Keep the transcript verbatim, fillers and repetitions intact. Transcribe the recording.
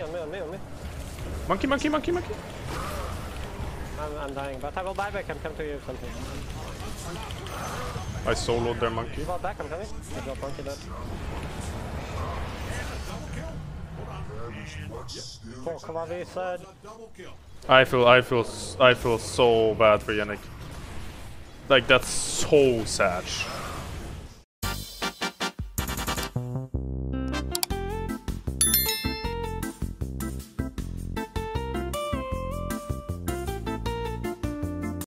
me, on me, on me, on me. Monkey, monkey, monkey, monkey. I'm, I'm dying, but I will buy back and come to you something. I soloed their monkey. You bought back, I'm coming. I got monkey dead. Qojqva Visage. I feel, I feel, I feel so bad for Jenik. Like that's so sad.